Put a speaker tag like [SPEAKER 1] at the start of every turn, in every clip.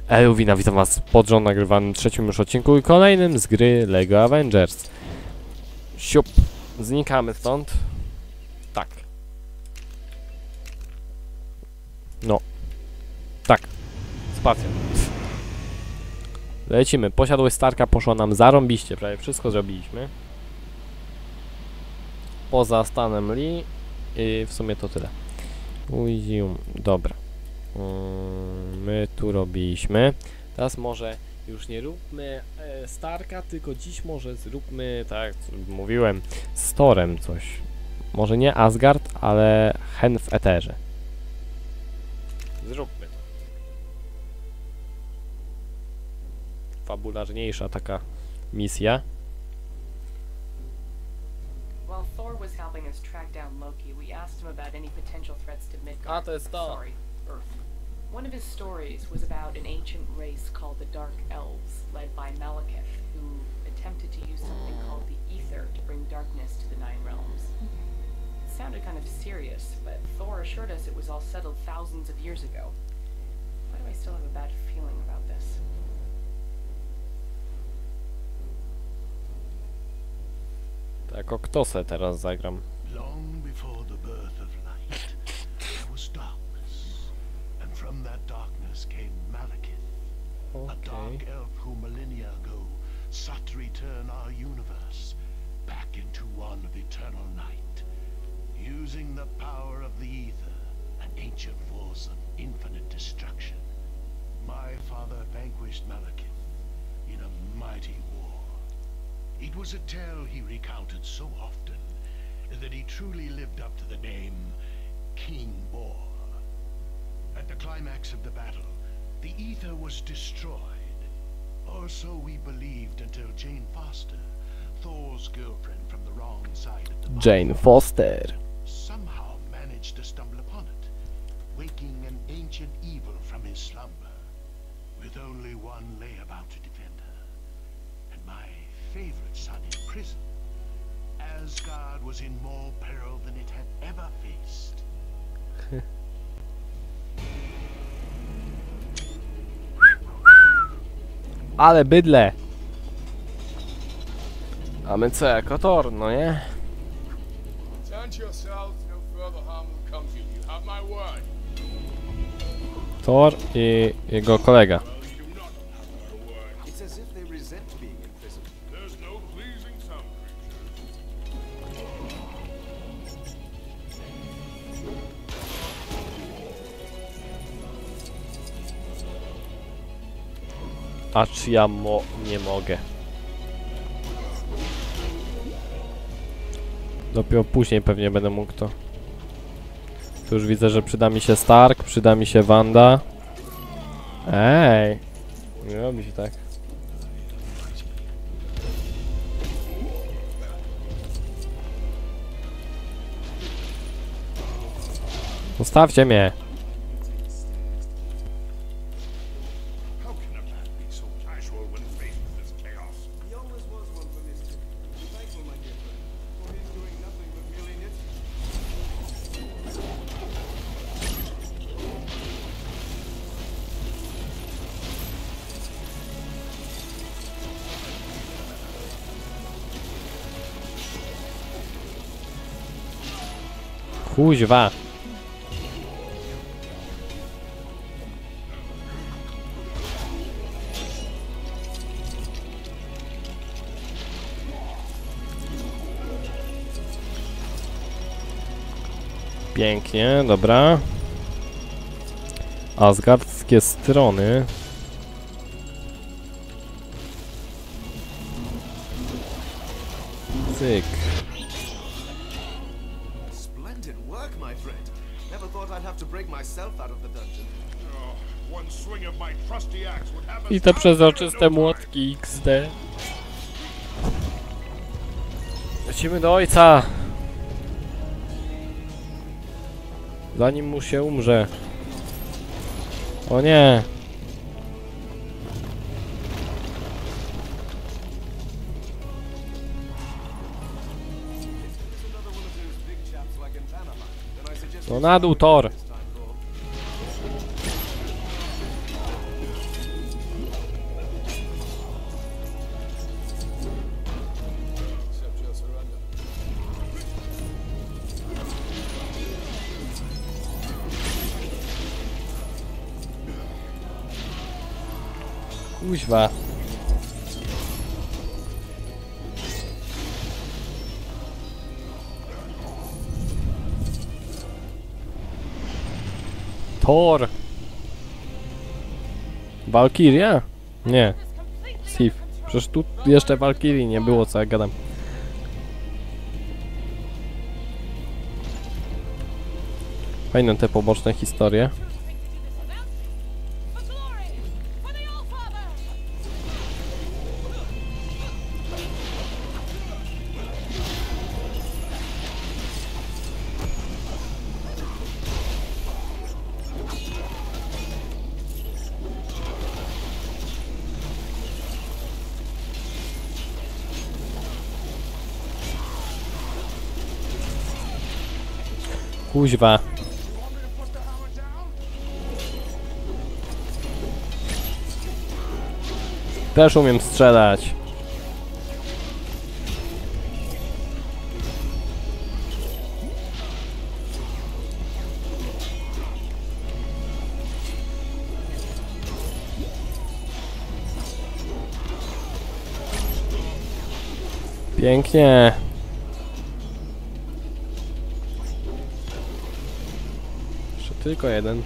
[SPEAKER 1] Eluwina, witam was w porządnie nagrywanym trzecim już odcinku i kolejnym z gry LEGO Avengers. Siup, znikamy stąd. Tak. No. Tak. Spacja. Lecimy. Posiadłość Starka poszła nam zarąbiście. Prawie wszystko zrobiliśmy. Poza Stanem Lee. I w sumie to tyle. Uzium. Dobra. My tu robiliśmy. Teraz może już nie róbmy Starka, tylko dziś może zróbmy, tak jak mówiłem, z Thorem coś. Może nie Asgard, ale Hen w Eterze. Zróbmy to. Fabularniejsza taka misja.
[SPEAKER 2] While Thor was helping us track down Loki, we asked him about any potential threats to Midgard.
[SPEAKER 1] to jest to.
[SPEAKER 2] Sorry, Earth. One of his stories was about an ancient race called the Dark Elves, led by Malekith, who attempted to use something called the Ether to bring darkness to the Nine Realms. It sounded kind of serious, but Thor assured us it was all settled thousands of years ago. Why do I still have a bad feeling about this?
[SPEAKER 1] Tak, o kto se teraz zagram?
[SPEAKER 3] Long before the birth of light, there was darkness, and from that darkness came Malekith, a dark elf who millennia ago sought to return our universe back into one of eternal night, using the power of the ether, an ancient force of infinite destruction. My father vanquished Malekith in a mighty war. It was a tale he recounted so often that he truly lived up to the name King Bor. At the climax of the battle, the ether was destroyed, or so we believed until Jane Foster, Thor's girlfriend from the wrong side of the
[SPEAKER 1] Jane Foster.
[SPEAKER 3] somehow managed to stumble upon it, waking an ancient evil from his slumber, with only one layabout to defend her, and my favorite son in prison. Asgard was in more peril than it had ever faced.
[SPEAKER 1] Ale bydle! A my co, jako Thor, no nie?
[SPEAKER 4] Turn to yourselves, no further harm will come to you. You have my word.
[SPEAKER 1] Thor i jego kolega.
[SPEAKER 4] Well, you do not have my word.
[SPEAKER 5] It's as if they resent being in prison.
[SPEAKER 4] There's no pleasing some creatures.
[SPEAKER 1] Acz ja nie mogę. Dopiero później pewnie będę mógł to. Tu już widzę, że przyda mi się Stark, przyda mi się Wanda. Ej! Nie robi się tak. Zostawcie mnie!
[SPEAKER 4] How can a man be so casual when faced with this chaos?
[SPEAKER 5] He always was one for mischief. Be thankful, my dear friend, for he's doing nothing but merely knit.
[SPEAKER 1] Kuźwa! Pięknie, dobra. Asgardzkie strony. Cyk.
[SPEAKER 5] Splendid work, my friend. Never thought I'd have to break myself out of the dungeon.
[SPEAKER 4] Oh, one swing of my trusty axe would have us
[SPEAKER 1] I te
[SPEAKER 4] out
[SPEAKER 1] przezroczyste
[SPEAKER 4] there in no
[SPEAKER 1] młotki XD. Lecimy do ojca! Zanim mu się umrze. O nie!
[SPEAKER 5] It's another one of those big chaps like in Panama. Then I suggest
[SPEAKER 1] No na dół, Thor!
[SPEAKER 5] this time, Thor.
[SPEAKER 1] Kuźwa. Thor. Valkyria? Nie. Sif. Przecież tu jeszcze Valkyrii nie było, co ja gadam. Fajne te poboczne historie. Kuźwa. Też umiem strzelać. Pięknie. Jeszcze tylko jeden.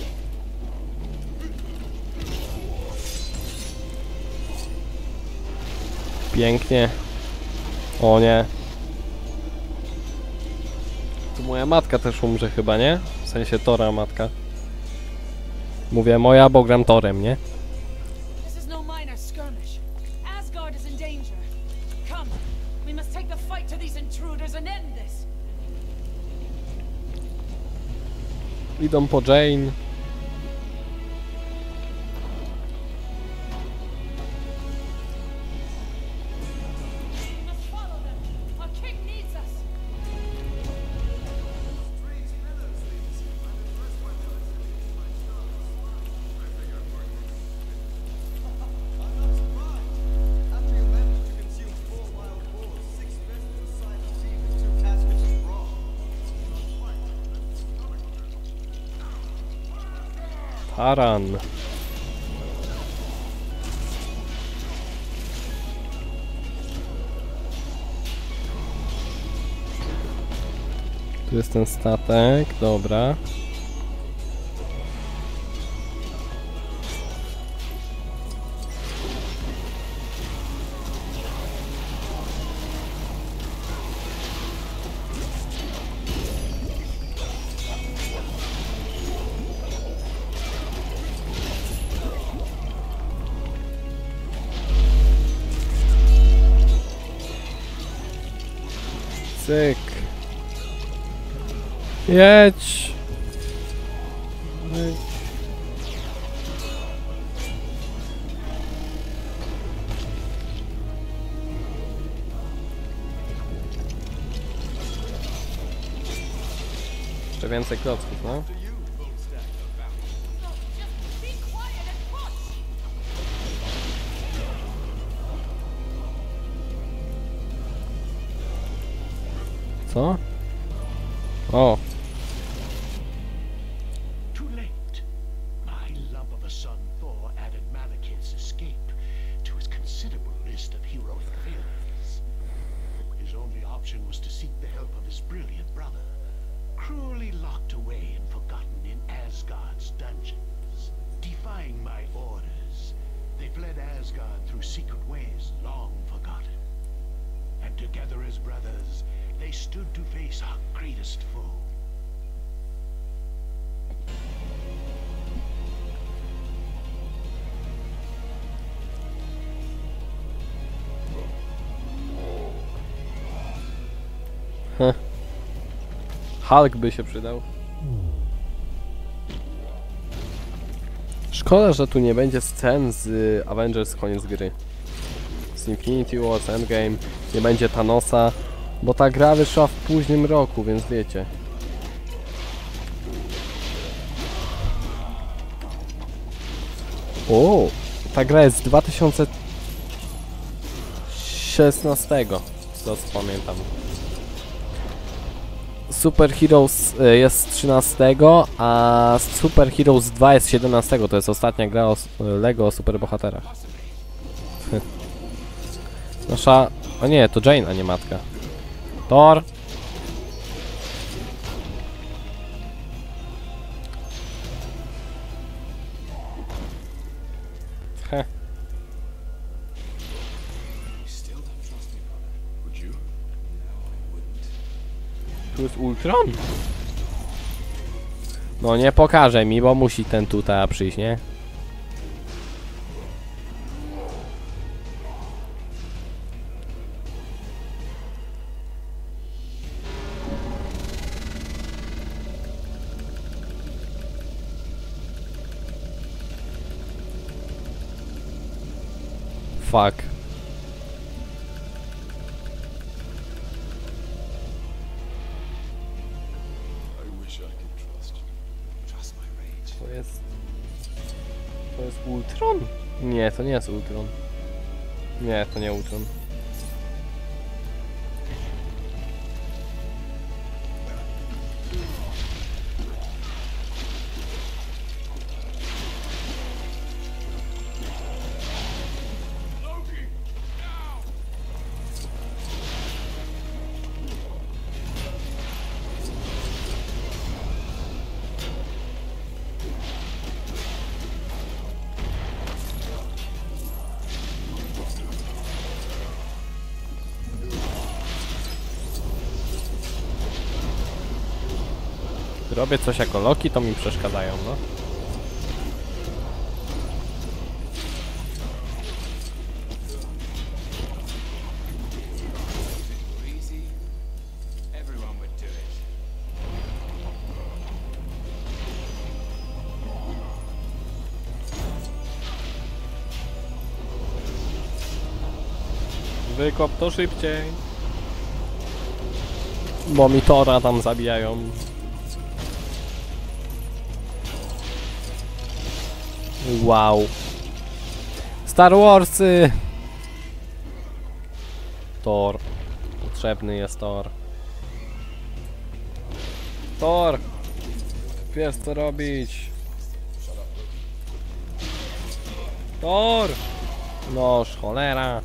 [SPEAKER 1] Pięknie. O nie. Tu moja matka też umrze chyba, nie? W sensie Tora matka. Mówię moja, bo gram Torem, nie?
[SPEAKER 6] This is no minor skirmish. Asgard is in danger. Come, we must take the fight to these intruders and end this.
[SPEAKER 1] Idą po Jane.
[SPEAKER 6] We must follow them. Our king needs us.
[SPEAKER 5] After you managed to consume 4 wild boars, 6 pheasants, a side of beef, and 2 caskets of broth.
[SPEAKER 1] Taran. Tu jest ten statek, dobra. Cyk. Jedź. Jedź. Jeszcze więcej klocków, no.
[SPEAKER 6] Just be quiet and push.
[SPEAKER 1] Co? O,
[SPEAKER 3] Too late. My lump of a son Thor added Malekith's escape to his considerable list of heroic failures. His only option was to seek the help of his brilliant brother, cruelly locked away and forgotten in Asgard's dungeons. Defying my orders, they fled Asgard through secret ways long forgotten. And together as brothers, they stood to face our greatest foe.
[SPEAKER 1] Hulk by się przydał. Szkoda, że tu nie będzie scen z Avengers koniec gry. Z Infinity Wars, Endgame, nie będzie Thanosa, bo ta gra wyszła w późnym roku, więc wiecie. O, ta gra jest z 2016, co pamiętam. Super Heroes jest z 13, a Super Heroes 2 jest z 17. To jest ostatnia gra o Lego o superbohaterach. Nasza... O nie, to Jane, a nie matka. Thor! Heh. Tu jest Ultron? No nie pokaże mi, bo musi ten tutaj przyjść, nie? Fuck. To jest Ultron? Nie, to nie jest Ultron. Nie, to nie Ultron. Robię coś jako Loki, to mi przeszkadzają, no. Wykop to szybciej. Bo mi Tora tam zabijają. Wow. Star Warsy! Thor. Potrzebny jest Thor. Thor! Wiesz co robić. Thor! Noż, cholera.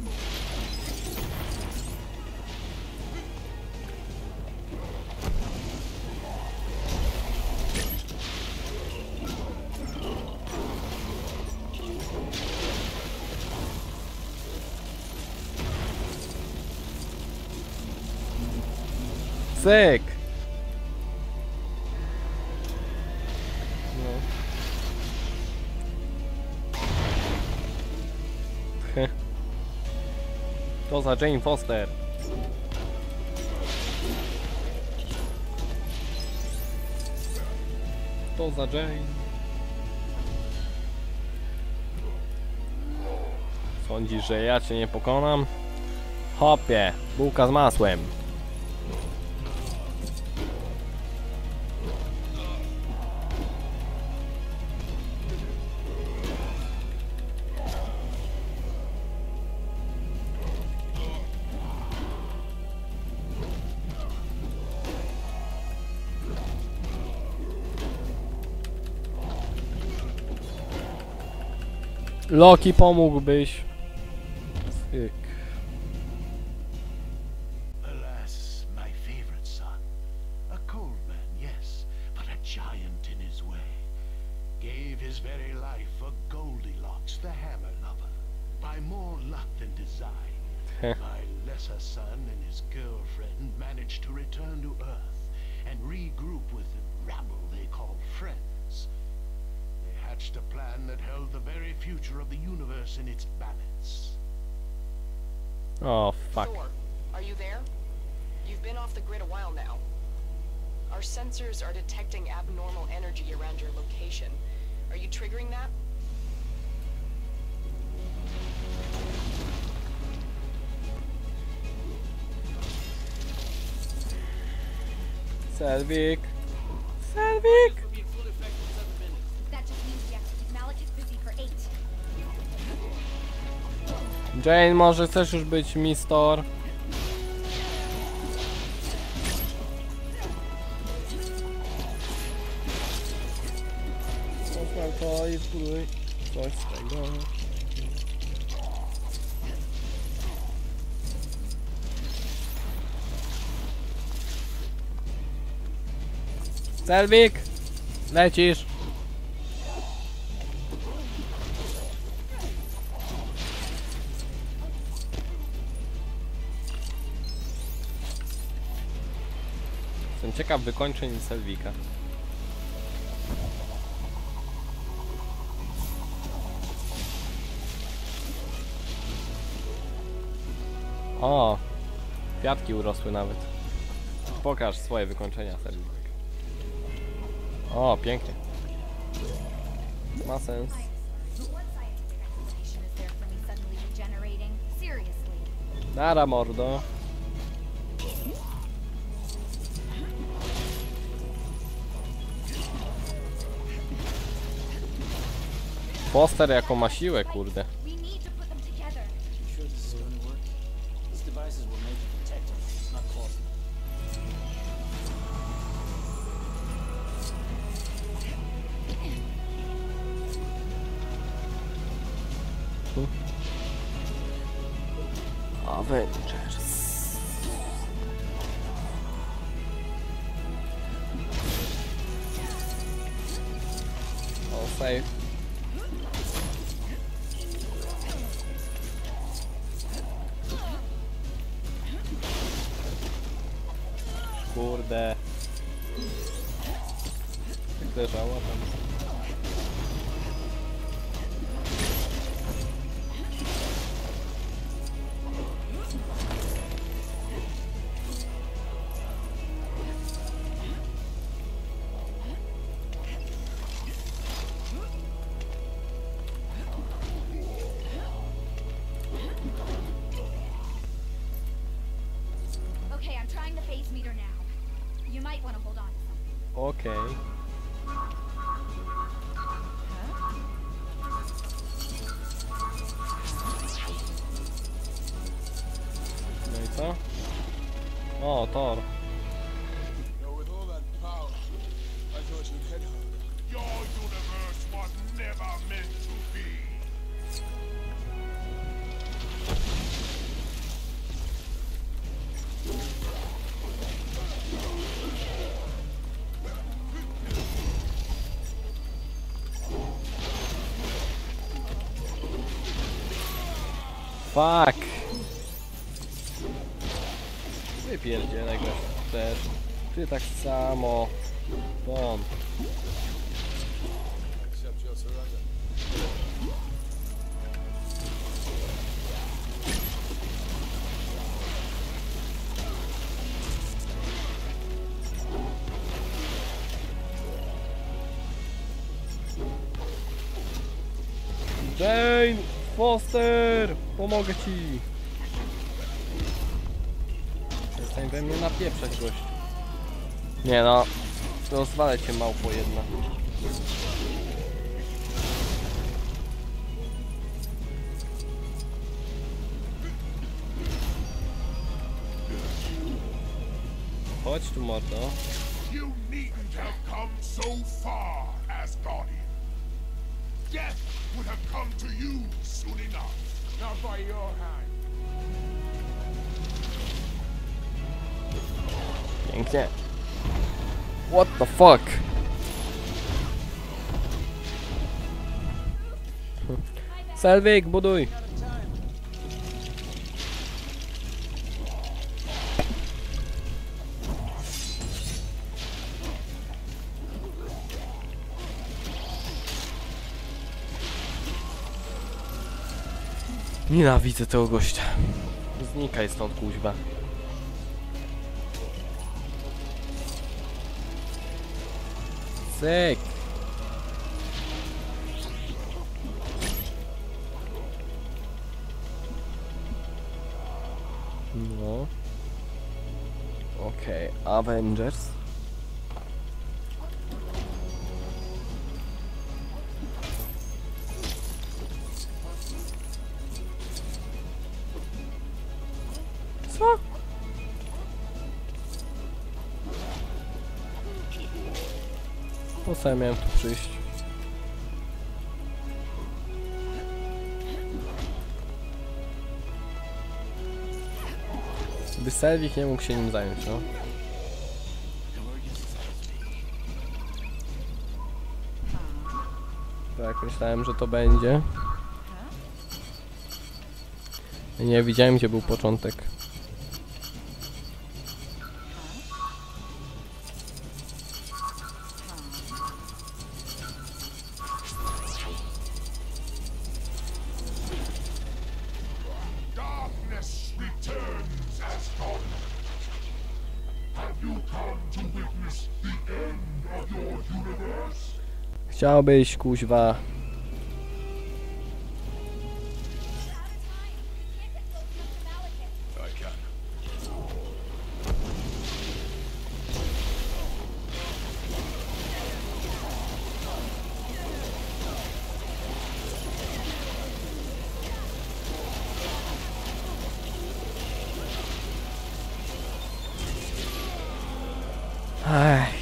[SPEAKER 1] Syk! No. To za Jane Foster. To za Jane. Sądzisz, że ja cię nie pokonam? Hopie, bułka z masłem. Loki, pomógłbyś. Syk.
[SPEAKER 3] Alas, my favorite son. A cold man, yes, but a giant in his way. Gave his very life for Goldilocks, the hammer lover. By more luck than design, my lesser son and his girlfriend managed to return to Earth and regroup with the rabble they call friends. They hatched a plan that held the very future of the universe in its balance.
[SPEAKER 1] Oh, fuck.
[SPEAKER 2] Thor, are you there? You've been off the grid a while now. Our sensors are detecting abnormal energy around your location. Are you triggering that?
[SPEAKER 1] Selvik. Selvik!
[SPEAKER 7] That just means we have to keep Malekith busy for 8.
[SPEAKER 1] Jane, może chcesz już być Miss Thor? buduj coś z tego. Selvik! Lecisz! Jestem ciekaw wykończeń Selvika. O! Kwiatki urosły nawet. Pokaż swoje wykończenia, Selvik. O, pięknie. Ma sens.
[SPEAKER 7] What scientific explanation is there for me suddenly regenerating? Seriously.
[SPEAKER 1] Nara, mordo. Foster jako ma siłę, kurde.
[SPEAKER 7] We need to put them together.
[SPEAKER 5] You sure this is going to work? These devices were made to protect us, not cause them.
[SPEAKER 1] Avengers. O, save. Kurde. Jak leżała tam.
[SPEAKER 7] Okay, I'm trying the phase meter now. You might want to hold on to something.
[SPEAKER 1] Okej. No i co? O, Thor.
[SPEAKER 4] Yo, with all that power, I thought you'd head home.
[SPEAKER 3] Your universe was never meant to be.
[SPEAKER 1] Fuck! Wypierdzielaj go też. Ty tak samo. Bom.
[SPEAKER 4] Accept your surrender.
[SPEAKER 1] Jane! Foster! Pomogę ci! Przestań we mnie napieprzać, gość. Nie no. Rozwalę cię, małpo jedna. Chodź tu, mordo.
[SPEAKER 3] You needn't have come so far, Asgardian. Death would have come to you soon enough.
[SPEAKER 4] Not by your hand.
[SPEAKER 1] Pięknie. What the fuck? Selvik, buduj! Nienawidzę tego gościa. Znikaj stąd, kuźba. Syk! No. Okej, Avengers. Co? Po co ja miałem tu przyjść? Jakby Selvig nie mógł się nim zająć, no. Tak, myślałem, że to będzie. Nie widziałem, gdzie był początek.
[SPEAKER 3] Darkness returns as God. Have you come to witness the end of your universe?
[SPEAKER 1] Chciałbyś, kuźwa.
[SPEAKER 3] I can.
[SPEAKER 1] Ech.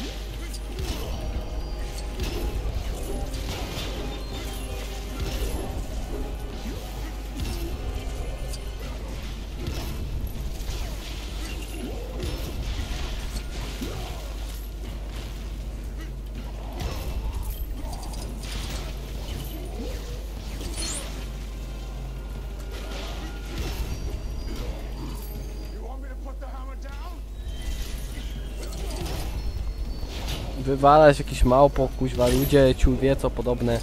[SPEAKER 4] You want me to put the hammer down?
[SPEAKER 1] Wywalać jakieś małpo, kuźwa, ludzie, ciul wie co podobne.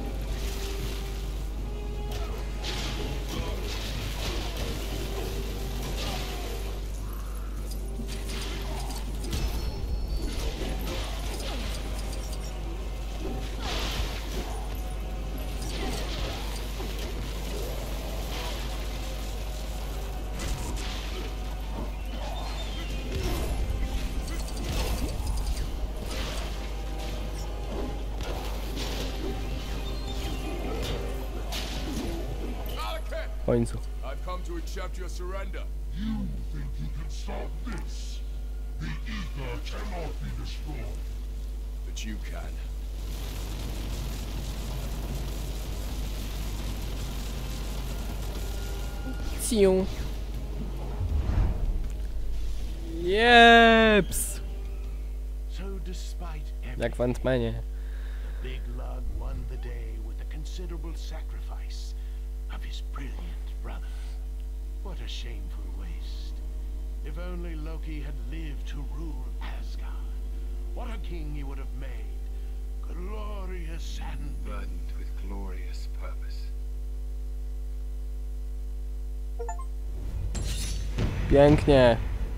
[SPEAKER 4] Malekith!
[SPEAKER 1] W końcu.
[SPEAKER 4] I've come to accept your surrender.
[SPEAKER 3] You think you can stop this? The ether cannot be destroyed.
[SPEAKER 4] But you can.
[SPEAKER 1] Ciu. Jeps!
[SPEAKER 3] So despite
[SPEAKER 1] Jak w
[SPEAKER 3] everything,
[SPEAKER 1] Ant-Manie.
[SPEAKER 3] the big lug won the day with a considerable sacrifice of his brilliant brother. What a shameful waste. If only Loki had lived to rule Asgard, what a king he would have made. Glorious and
[SPEAKER 4] Burdened with glorious purpose.
[SPEAKER 1] Pięknie.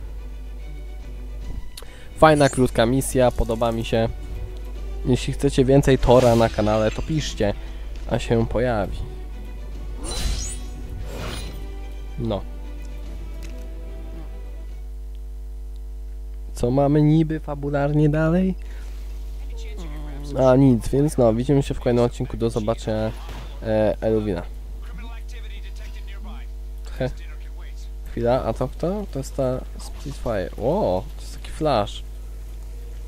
[SPEAKER 1] Fajna, krótka misja, podoba mi się. Jeśli chcecie więcej Tora na kanale, to piszcie, a się pojawi. No. Co mamy niby fabularnie dalej? A nic, więc no, widzimy się w kolejnym odcinku, do zobaczenia. Elwina. He. Chwila, a to kto? To jest ta Spitfire. O, to jest taki flash.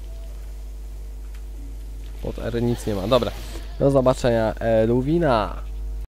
[SPEAKER 1] Pod R nic nie ma. Dobra. Do zobaczenia, Elwina.